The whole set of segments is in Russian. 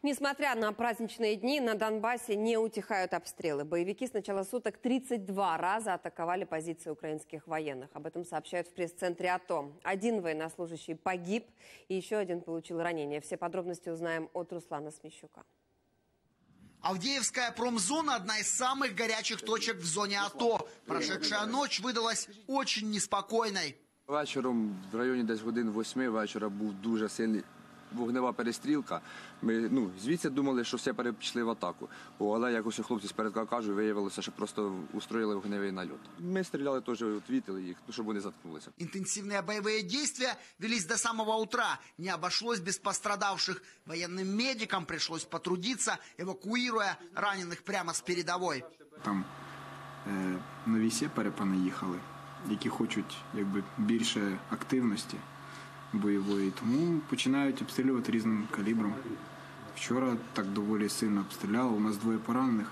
Несмотря на праздничные дни, на Донбассе не утихают обстрелы. Боевики с начала суток 32 раза атаковали позиции украинских военных. Об этом сообщают в пресс-центре АТО. Один военнослужащий погиб, и еще один получил ранение. Все подробности узнаем от Руслана Смещука. Авдеевская промзона – одна из самых горячих точек в зоне АТО. Прошедшая ночь выдалась очень неспокойной. Вечором в районі десь годин 8 вечора був дуже сильний вогнева перестрілка. Ми звідси думали, що все пішли в атаку. Але якось хлопці спередка кажуть, виявилося, що просто устроїли вогневий нальот. Ми стріляли теж, відвітили їх, щоб вони заткнулися. Интенсивные боевые действия велись до самого утра. Не обошлось без пострадавших. Военным медикам пришлось потрудиться, эвакуируя раненых прямо с передовой. Там нові сепари понаїхали, які хочуть більше активності бойової, тому починають обстрілювати різним калібром. Вчора так доволі сильно обстріляли, у нас 2 поранених.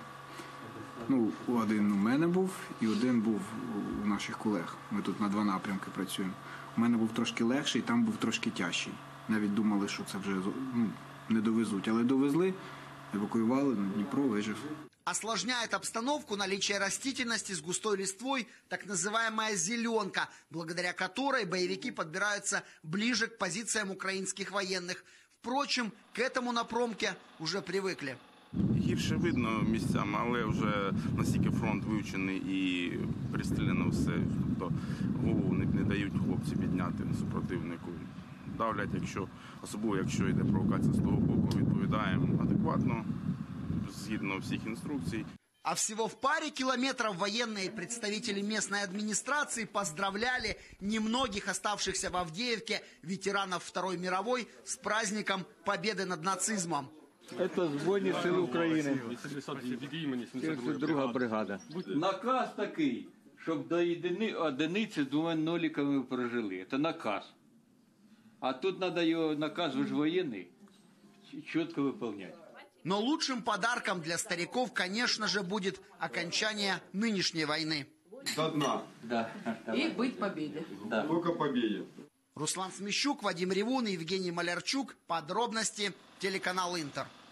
Один у мене був і один був у наших колег. Ми тут на 2 напрямки працюємо. У мене був трошки легший, там був трошки тяжчий. Навіть думали, що це вже не довезуть, але довезли, евакуювали, Дніпро вижив. Осложняет обстановку наличие растительности с густой листвой, так называемая зеленка, благодаря которой боевики подбираются ближе к позициям украинских военных. Впрочем, к этому на промке уже привыкли. Гірше видно місцями, але вже настільки фронт вивчений і пристріляно все. Тобто голову не дають хлопці підняти супротивнику. Давлять, особливо якщо йде провокація з того боку, відповідаємо адекватно, згідно всіх інструкцій. А всего в паре километров военные представители местной администрации поздравляли немногих оставшихся в Авдеевке ветеранов Второй мировой с праздником Победы над нацизмом. Это Збройні Сили України, 72-га бригада. Наказ такий, щоб до одиниці 2 ноликами прожили. Це наказ. А тут надо його, наказ же военный, четко выполнять. Но лучшим подарком для стариков, конечно же, будет окончание нынешней войны. До дна. Да. И быть победе. Да. Только победе. Руслан Смещук, Вадим Ревун и Евгений Малярчук. Подробности телеканал Интер.